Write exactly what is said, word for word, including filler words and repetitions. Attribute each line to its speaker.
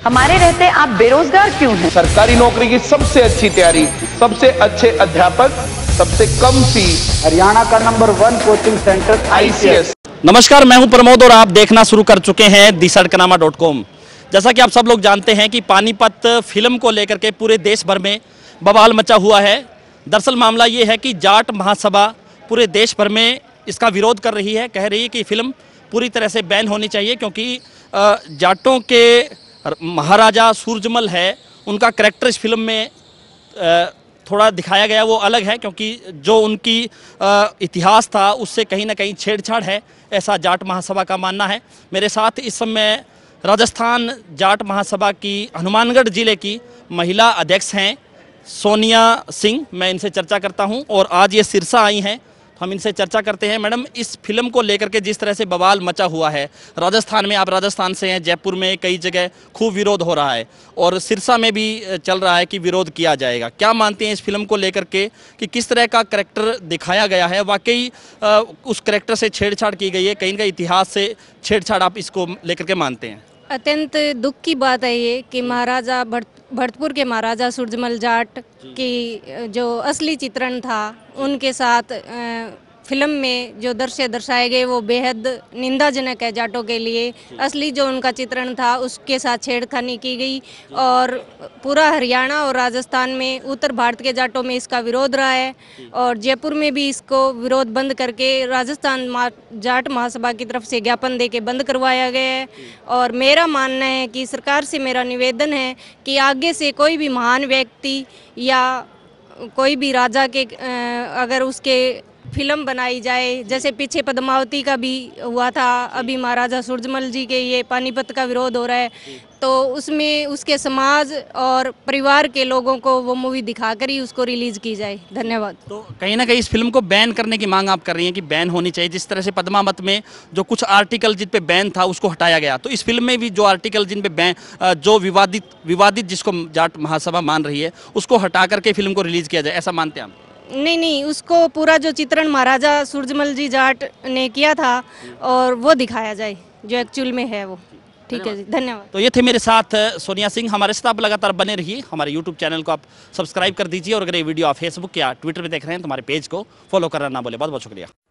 Speaker 1: हमारे रहते आप बेरोजगार क्यों हैं?
Speaker 2: सरकारी नौकरी की सबसे अच्छी तैयारी, सबसे अच्छे अध्यापक, सबसे कम फीस,
Speaker 3: हरियाणा का number one coaching centre
Speaker 2: I C S.
Speaker 4: नमस्कार, मैं हूं प्रमोद और आप देखना शुरू कर चुके हैं दी सड़कनामा डॉट कॉम। जैसा कि आप सब लोग जानते हैं कि पानीपत फिल्म को लेकर के पूरे देश भर में बवाल मचा हुआ है। दरअसल मामला ये है कि जाट महासभा पूरे देश भर में इसका विरोध कर रही है, कह रही है कि फिल्म पूरी तरह से बैन होनी चाहिए, क्योंकि जाटों के महाराजा सूरजमल है, उनका करैक्टर इस फिल्म में थोड़ा दिखाया गया वो अलग है, क्योंकि जो उनकी इतिहास था उससे कहीं ना कहीं छेड़छाड़ है, ऐसा जाट महासभा का मानना है। मेरे साथ इस समय राजस्थान जाट महासभा की हनुमानगढ़ जिले की महिला अध्यक्ष हैं सोनिया सिंह। मैं इनसे चर्चा करता हूं और आज ये सिरसा आई हैं, तो हम इनसे चर्चा करते हैं। मैडम, इस फिल्म को लेकर के जिस तरह से बवाल मचा हुआ है राजस्थान में, आप राजस्थान से हैं, जयपुर में कई जगह खूब विरोध हो रहा है और सिरसा में भी चल रहा है कि विरोध किया जाएगा, क्या मानते हैं इस फिल्म को लेकर के कि किस तरह का करैक्टर दिखाया गया है? वाकई उस करैक्टर से छेड़छाड़ की गई है, कहीं ना कहीं इतिहास से छेड़छाड़ आप इसको लेकर के मानते हैं?
Speaker 5: अत्यंत दुख की बात है ये कि महाराजा भरतपुर के महाराजा सूरजमल जाट की जो असली चित्रण था उनके साथ फिल्म में जो दृश्य दर्शाए गए वो बेहद निंदाजनक है जाटों के लिए। असली जो उनका चित्रण था उसके साथ छेड़खानी की गई और पूरा हरियाणा और राजस्थान में, उत्तर भारत के जाटों में इसका विरोध रहा है और जयपुर में भी इसको विरोध बंद करके राजस्थान जाट महासभा की तरफ से ज्ञापन दे के बंद करवाया गया है। और मेरा मानना है कि सरकार से मेरा निवेदन है कि आगे से कोई भी महान व्यक्ति या कोई भी राजा के अगर उसके फिल्म बनाई जाए, जैसे पीछे पद्मावती का भी हुआ था, अभी महाराजा सूरजमल जी के ये पानीपत का विरोध हो रहा है, तो उसमें उसके समाज और परिवार के लोगों को वो मूवी दिखाकर ही उसको रिलीज की जाए। धन्यवाद। तो
Speaker 4: कहीं ना कहीं इस फिल्म को बैन करने की मांग आप कर रही हैं कि बैन होनी चाहिए, जिस तरह से पद्मावत में जो कुछ आर्टिकल जिन पे बैन था उसको हटाया गया, तो इस फिल्म में भी जो आर्टिकल जिन पे बैन, जो विवादित विवादित जिसको जाट महासभा मान रही है, उसको हटा करके फिल्म को रिलीज किया जाए, ऐसा मानते हैं आप?
Speaker 5: नहीं नहीं, उसको पूरा जो चित्रण महाराजा सूरजमल जी जाट ने किया था और वो दिखाया जाए जो एक्चुअल में है वो। ठीक है जी, धन्यवाद।
Speaker 4: तो ये थे मेरे साथ सोनिया सिंह। हमारे साथ आप लगातार बने रहिए, हमारे यूट्यूब चैनल को आप सब्सक्राइब कर दीजिए और अगर ये वीडियो आप फेसबुक या ट्विटर पे देख रहे हैं तो हमारे पेज को फॉलो करना ना बोले। बहुत बहुत शुक्रिया।